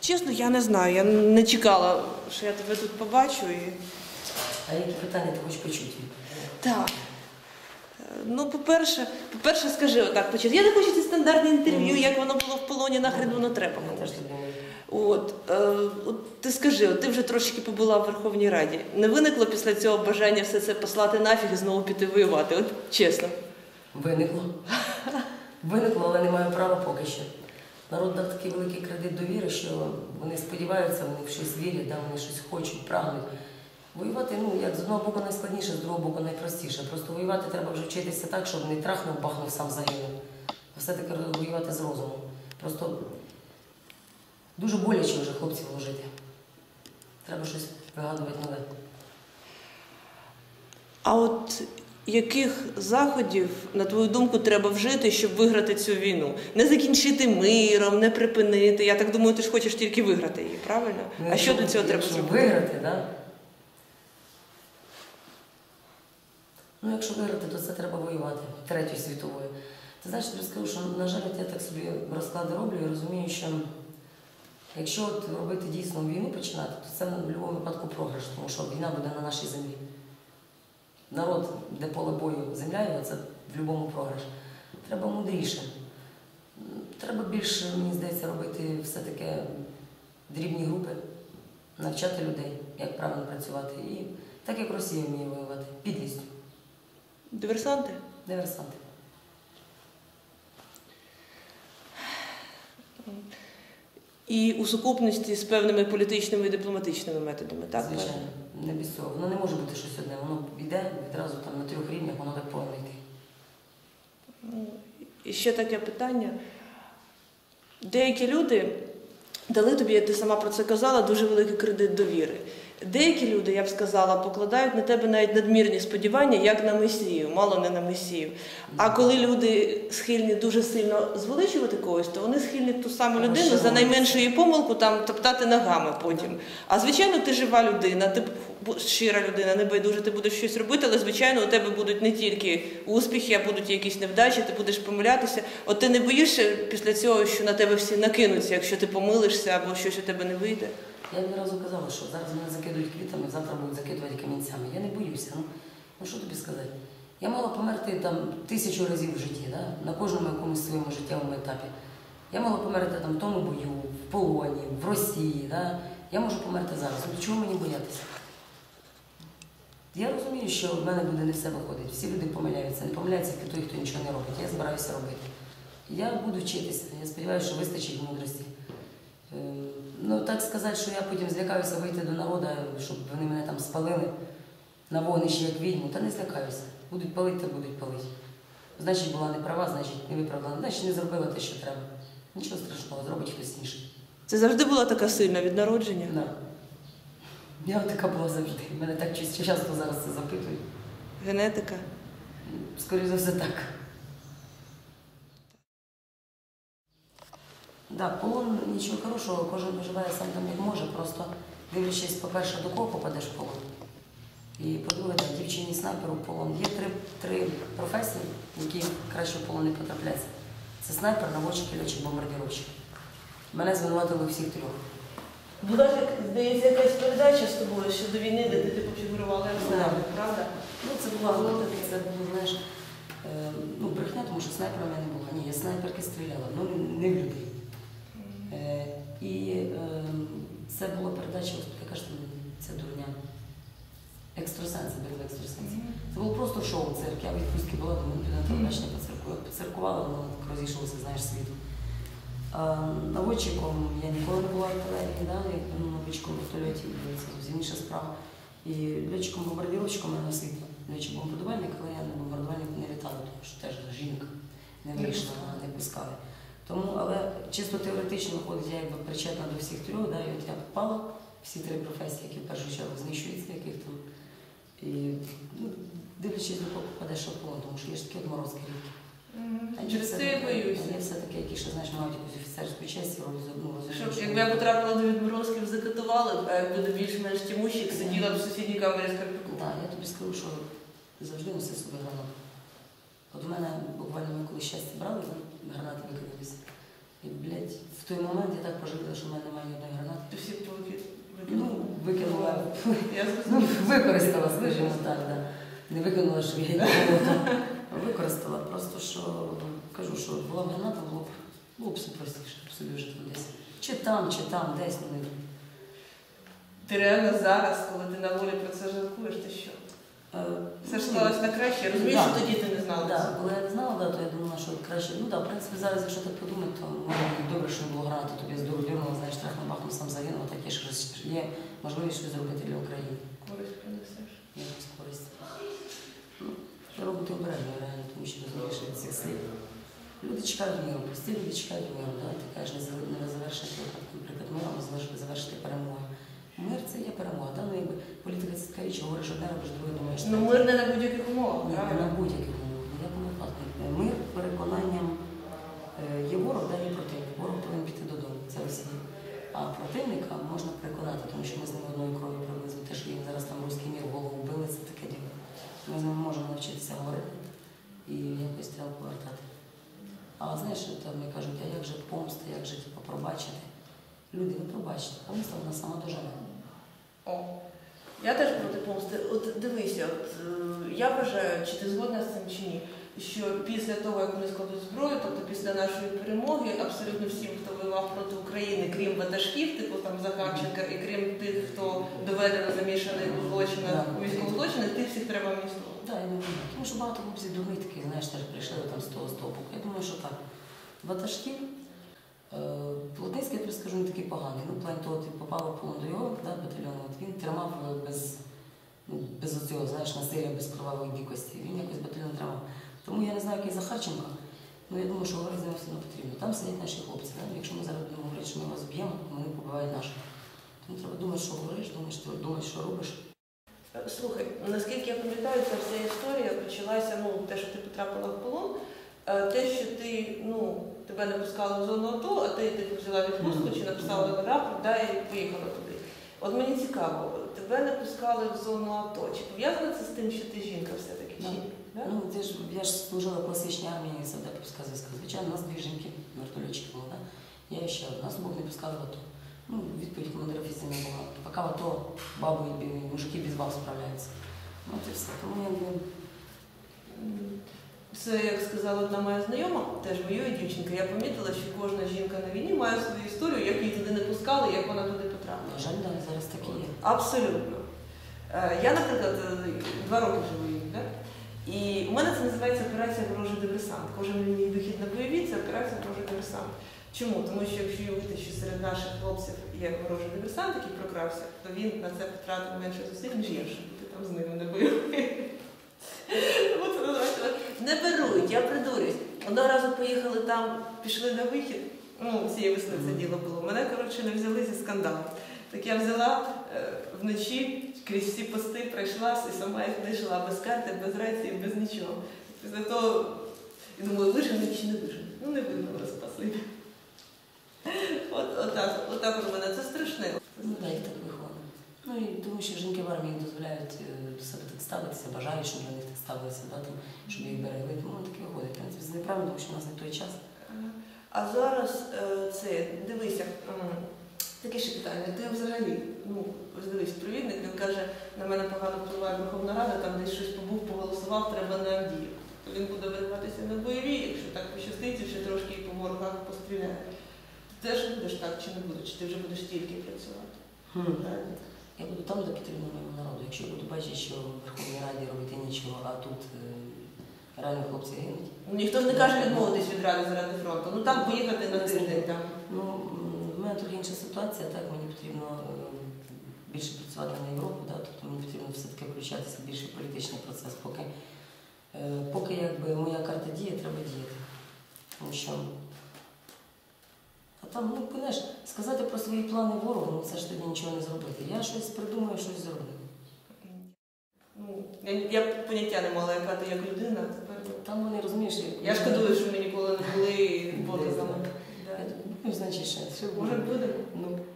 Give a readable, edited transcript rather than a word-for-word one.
Чесно, я не знаю. Я не чекала, що я тебе тут побачу. А які питання ти хочеш почути? Так. Ну, по-перше, скажи отак, почати. Я не хочу ці стандартні інтерв'ю, як воно було в полоні, нахрен воно треба. От ти скажи, ти вже трошки побула в Верховній Раді. Не виникло після цього бажання все це послати нафіг і знову піти воювати? От чесно. Виникло. Виникло, але не маю права поки що. Народ дав такий великий кредит довіри, що вони сподіваються, вони в щось вірять, вони щось хочуть, прагнуть. Воювати, як з одного боку найскладніше, з другого боку найпростіше. Просто воювати треба вже вчитися так, щоб не трахнув, бахнув, сам загинув. А все-таки воювати з розумом. Просто дуже боляче вже хлопців вложити. Треба щось вигадувати нове. А от яких заходів, на твою думку, треба вжити, щоб виграти цю війну? Не закінчити миром, не припинити. Я так думаю, ти ж хочеш тільки виграти її, правильно? А що для цього треба зробити? Виграти, так? Якщо виграти, то це треба воювати Третьою світовою. Ти знаєш, тобі скажу, що, на жаль, я так собі розклади роблю і розумію, що якщо робити дійсно війну починати, то це в будь-якому випадку програш, тому що війна буде на нашій землі. Народ, де поле бою, земля його, це в будь-якому програш. Треба мудріше. Треба більше, мені здається, робити все-таки дрібні групи, навчати людей, як правильно працювати. І так, як Росія вміє воювати, підлістю. Диверсанти? Диверсанти. І у сукупності з певними політичними і дипломатичними методами, так? Звичайно, не без цього. Воно не може бути щось одне, воно йде відразу на 3 рівнях, воно так повинно йти. І ще таке питання. Деякі люди дали тобі, як ти сама про це казала, дуже великий кредит довіри. Деякі люди, я б сказала, покладають на тебе навіть надмірні сподівання, як на месію, мало не на месію. А коли люди схильні дуже сильно звеличувати когось, то вони схильні ту саму людину за найменшу її помилку топтати ногами потім. А звичайно, ти жива людина, ти щира людина, небайдуже, ти будеш щось робити, але, звичайно, у тебе будуть не тільки успіхи, а будуть якісь невдачі, ти будеш помилятися. От ти не боїшся після цього, що на тебе всі накинуться, якщо ти помилишся або щось у тебе не вийде? Я не разу казала, що зараз мене закидують квітами, завтра будуть закидувати камінцями. Я не боюся. Що тобі сказати? Я мала померти 1000 разів в житті, на кожному якомусь своєму життєвому етапі. Я мала померти в тому бою, в полоні, в Росії. Я можу померти зараз. Чого мені боятися? Я розумію, що в мене буде не все виходить. Всі люди помиляються. Не помиляється тільки той, хто нічого не робить. Я збираюся робити. Я буду вчитися. Я сподіваюся, що вистачить мудрості. Так сказати, що я потім злякаюся вийти до народу, щоб вони мене там спалили на вогнищі, як відьму, та не злякаюся. Будуть палити, то будуть палити. Значить, була неправа, значить, не виправдана, значить, не зробила те, що треба. Нічого страшного, зробить хтось інший. Це завжди була така сильна від народження? Так. Я така була завжди. Мене так часто зараз це запитують. Генетика? Скоріше за все, так. Так, полон нічого хорошого, кожен виживає сам там як може, просто дивлячись, по-перше, до кого попадеш в полон. І по-друге, дівчині снайперу в полон. Є три професії, які краще в полон не потрапляться. Це снайпер, наводчик і льотчик-бомбардировщик. Мене звинуватили всіх 3. Була, здається, якась передача з тобою щодо війни, де ти пофігурувала як снайпер, правда? Це було, знаєш, брехня, тому що снайпера в мене не було. Ні, я снайперки стріляла, не в людей. І це була передача, яка ж це дурня. Екстрасенси, без екстрасенсів. Це було просто шоу, цирк. Я в відпустці була, думаю, на телебачення поциркувала, воно розійшлося, знаєш, світу. Наводчиком я ніколи не була в артилерії, наводчиком в вертольоті, це зовсім інша справа. І льотчиком-бомбардировщиком я на світі. Льотчик-бомбардувальник, але я на бомбардувальник не літала, тому що теж жінка не вийшла, не пускали. Але чисто теоретично виходить, я якби причетна до всіх 3, і от я попала, всі 3 професії, які в першу чергу знищуються, яких там. І дивлячись, до кого попадеш в полон, тому що є ж такі отморозки рідкі. Через це я боюся. Є все-таки, які ще, знаєш, мають якусь офіцерську честь, Щоб, якби я потрапила до відморозків, закатували, а як буде більш-менш тімущик, сиділа б в сусідній камері з карпіку. Так, я тобі скажу, що завжди носи собі гранату. От у мене буквально ми коли щастя брали, гранати викинулися. І, блядь, в той момент я так пожаліла, що в мене немає ні одної гранати. Ти всі Ну, викинула. Я Ну, використала, скажімо так, да. Не викинула, що я її використала. Просто що, кажу, що була б граната, було б все простіше, собі вже там десь. Чи там, десь, ну не. Ти реально зараз, коли ти на волі про це жалкуєш, ти що? Все ж склалось на краще. Я розумію, що тоді ти не знала. Так, коли я не знала, то я думала, що краще. Ну так, в принципі, зараз, якщо так подумати, то добре, що не було гранати, тобі з дуру дірнула, знаєш, трах на бахну сам загинув, так є можливість щось зробити для України. Користь принесеш. Якусь користь. Ну, робити обережно, реально, тому що розумієш від цих слів. Люди чекають миру, прості люди чекають миру, да? Ти кажеш, не завершити, наприклад, миром, а завершити перемогу. Мир це є перемога. Да? Ну, якби політика це така річ, говориш одне, робиш друге, думаєш. Ну, мир не на будь-яких умовах, Ні, правильно? на будь-яких умовах. В якому випадку. Мир переконанням є ворог, да, є противник. Ворог повинен піти додому, це Росія. А противника можна переконати, тому що ми з ним одною кров'ю приблизно. Те, що їм зараз там руський мір в голову вбили, це таке діло. Ми з ними можемо навчитися говорити і якось треба повертати. А знаєш, там мені кажуть, а як же помста, як же типу, пробачити? Люди, ви пробачите, помста вона сама доживе. О, я теж проти помсти. От дивися, я вважаю, чи ти згодна з цим чи ні, що після того, як вони складуть зброю, тобто після нашої перемоги, абсолютно всім, хто воював проти України, крім ватажків, типу там Захарченка, і крім тих, хто доведено замішаний у злочинах, у військових злочинах, тих всіх треба амністувати. Так, я не думаю. Тому що багато хлопців дурних таких, знаєш, теж прийшли там з того боку. Я думаю, що так. Ватажків, Плотницький, я тобі скажу, не такий поганий. Ну, в плані того, ти попав в полон до його батальйону, от він тримав без оцього, знаєш, насилля, без кровавої дикості. Він якось батальйон тримав. Тому я не знаю, який Захарченко, але я думаю, що говорити з ним все одно потрібно. Там сидять наші хлопці. Да? Якщо ми зараз будемо говорити, що ми вас б'ємо, вони побивають наших. Тому треба думати, що говориш, думати, що робиш. Слухай, наскільки я пам'ятаю, ця вся історія почалася, ну, те, що ти потрапила в полон, те, що ти, ну, тебе не пускали в зону АТО, а ти взяла відпустку чи написала рапорт, да, і поїхала туди. От мені цікаво, тебе не пускали в зону АТО. Чи пов'язано це з тим, що ти жінка все-таки? Чи ні? Да? Ну, я ж служила в класичній армії Савдепівська зв'язка. Звичайно, у нас дві жінки, вертольотчики були, да? Я ще одна, нас обох не пускали в АТО. Ну, відповідь командира офіційна була. Поки в АТО баби і мужики без баб справляються. Ну, це все. Тому я не... Це, як сказала одна моя знайома, теж воює дівчинка, я помітила, що кожна жінка на війні має свою історію, як її туди не пускали, як вона туди потрапила. На жаль, да, зараз такі є. Абсолютно. Я, наприклад, 2 роки вже воюю, да? І у мене це називається операція «Ворожий диверсант». Кожен мій вихід на бойові – це операція «Ворожий диверсант». Чому? Тому що якщо уявити, що серед наших хлопців є ворожий диверсант, який прокрався, то він на це потратив менше зусиль, ніж інші, бути там з ними не бойовий. Не беруть, я придурюсь. Одного разу поїхали там, пішли на вихід, ну, цієї весни це діло було. Мене, коротше, не взяли зі скандалу. Так я взяла вночі, крізь всі пости пройшлась і сама їх знайшла, без карти, без рації, без нічого. Після того, я думаю, вижене чи не вижене? Ну, не вигнали, спасибі. Отак у мене, це страшне. Ну, так, так виходить. Ну, і тому що жінки в армії дозволяють до себе так ставитися, бажають, щоб до них так ставилися, да, там, щоб їх берегли. Тому вони таке виходить. В принципі, це неправильно, тому що у нас не той час. А зараз дивися, таке ще питання. Ти взагалі, ну, ось дивись, провідник, він каже, на мене погано впливає Верховна Рада, там десь щось побув, поголосував, треба на Авдіївку. Він буде вириватися на бойові, якщо так пощастить, ще трошки і по ворогах постріляє. Ти теж будеш так чи не будеш? Чи ти вже будеш тільки працювати? Я буду там, де потрібно моєму народу. Якщо буду бачити, що в Верховній Раді робити нічого, а тут реально хлопці гинуть. Ніхто ж не каже відмовитись від Ради заради фронту. Ну там поїхати на тиждень там. Ну, в мене трохи інша ситуація, так, мені потрібно більше працювати на Європу, да, тобто мені потрібно все-таки включатися більше в політичний процес, поки якби моя карта діє, треба діяти. Тому що а там, ну, знаєш, сказати про свої плани ворогу, ну це ж тоді нічого не зробити. Я щось придумаю, щось зроблю. Ну, я поняття не мала, яка ти як людина, тепер. Там вони, розумієш, Я шкодую, що ми ніколи не були поза. Ну, значить, ще. Може, будемо? Ну,